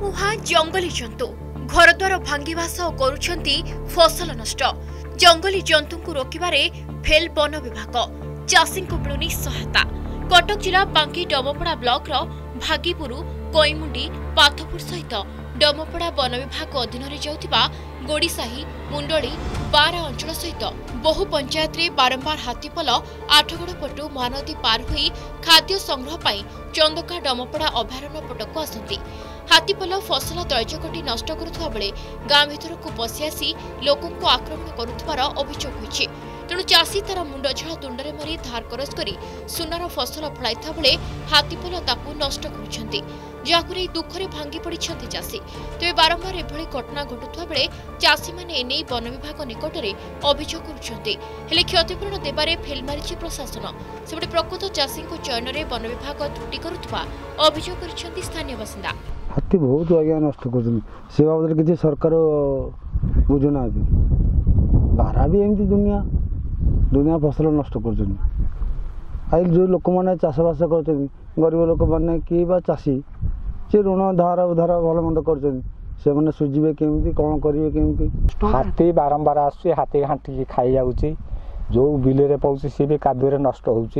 मुहा जंगली जंतु घरद्वार भांगिवा सह करुछंती फसल नष्ट। जंगली जंतु को रोकिबारे फेल वन विभाग चाषी को मिलुनी सहायता। कटक जिला बांकी डमपड़ा ब्लॉक भागीपुरु कोईमुंडी पाथपुर सहित डमपड़ा वन विभाग अधीन जाउथिबा गोड़ीसाही मुंडली बारा अंचल सहित बहु पंचायत रे बारंबार हाथीपल आठगड़ पटु महानदी पार हुई खाद्य संग्रह पाई चंदका डमपड़ा अभयारण्य पटक आसती। हाथीपल फसल दैर्घ्यकटी नष्ट करुवा बेले गाँ भीतर को पशि आसी लोकों को आक्रमण करुवार अभियोग होइछि। तेणु चाषी तार मुंड झाड़ तुंडरे मारी धार करज करी सुनार फसल फलाइथा बेले हाथीपल ताकू नष्ट करुछंती, जहाकु नै दुखरे भांगी पड़िछंती चाषी। तेबे बारंबार एभली घटना घटुवा बेले चाषी माने एने वन विभाग निकटरे अभियोग करुछंती, हेले क्षतिपूरण देबारे फेल मारिछि प्रशासन। सेबडे प्रकृत चाषी को चयन रे वन विभाग त्रुटि करुवा अभियोग करिछंती स्थानीय बासिंदा। हाथी बहुत आज्ञा नष्ट कर से बाबद किसी सरकार बुझुना बारा भी एमती दुनिया दुनिया फसल नष्ट कर जो लोक मैंने चाषबास कर गरीब लोक मैंने कि चाषी सी ऋण धार उधार भल मंद कर सुझे केमी कौन करेंगे केमी। हाथी बारंबार आसुची हाथी घाटी खाई जाऊँगी जो बिल पौचे सी भी कादुरे नष्ट होमर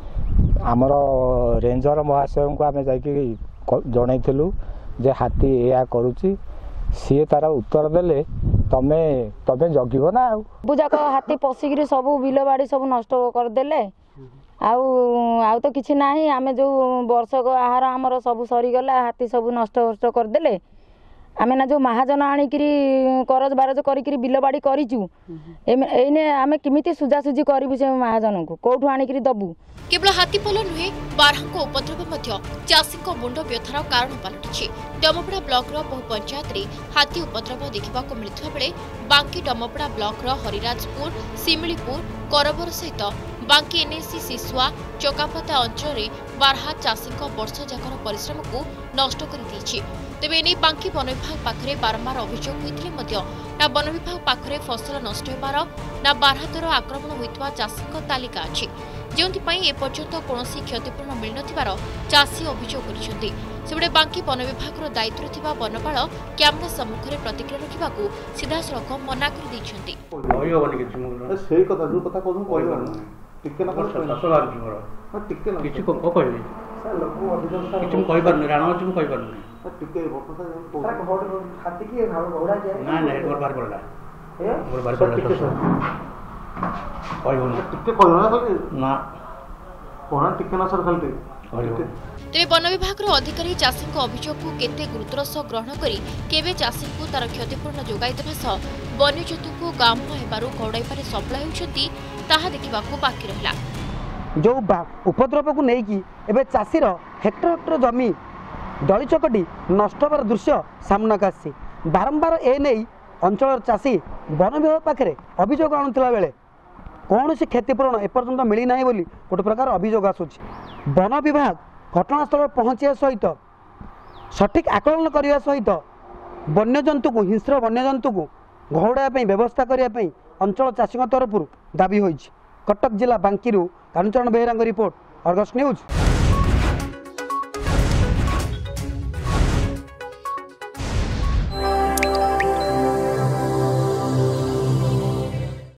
रेंजर महाशय को आम जाइलु जे हाथी या करुची सी तार उत्तर देले तमे तमे जगिबो ना बुझाक हाथी पशिक सब बिल बाड़ी सब नष्ट करदेले आउ तो किछि नाही। आमे जो वर्षक आहार आमर सब सरीगला हाथी सब नष्ट करदेले। आमे ना जो महाजन आनिकरी करज बारज करिकरी बिल बाड़ी करिचु एने आमे किमिति सुजासुजी करिबु से महाजन को कोठु आनिकरी दबु। केवल हाथीपल नुहे बारहांक उपद्रव मध्य चाषी मुंड व्यथार कारण पलटिछि। डमपड़ा ब्लॉक बहु पंचायत रे हाथी उपद्रव देखा मिलता बेले बांकी डमपड़ा ब्लॉक हरिराजपुर सिमिलीपुर करबर सहित बांकी एनएसी सिसुआ चकापता अंचल बारहा चाषी वर्ष जाकर परिश्रम को नष्ट कर तेबे एने बांकी वन विभाग पाखरे बारंबार अभियोग होइथिले ना वन विभाग पाखरे फसल नष्ट होबार ना बारहा द्वारा आक्रमण होइतवा चाषी तालिका अछि, जोंथिपाई एपर्यंत कौनसी क्षतिपूरण मिल नथिबार चाषी अभियोग करिसेंती। सेबडे बांकी वन विभाग दायित्व थिबा वनपाल कैमरा सम्मुख में प्रतिक्रिया रखा सीधासख मना कर दैछंती। तेरे वन विभाग अधिकारी चाषी अभियोग को केते गुरुतर सह ग्रहण करी केबे चाषी को तार क्षतिपूर्ण जोगाई देबा सह वन्यजंतु को गामुआ हेबारु घौड़ाइबारे सफल हेउछंती ताहा देखिबाकू बाकी रहला। जो उपद्रव को लेकिन एवं चाषीर हेक्टर हेक्टर जमी दली चकटी नष्ट होबार दृश्य सामना आसी बारंबार एने अंचल चाषी वन विभाग पाखे अभियोग आणुला बेले कौन से क्षतिपूरण एपर्यंत मिलना बोली गोटे प्रकार अभियोग आसूची। वन विभाग घटनास्थल पहुँचा सहित सठिक आकलन करने सहित वन्यजंतु को हिंस्र वन्यजंतु को घौड़ाई व्यवस्था करने अंचल चाषी तरफ दाबी होइछि। कटक जिला बांकीरू कांचन बेहेरा रिपोर्ट, अर्गस न्यूज।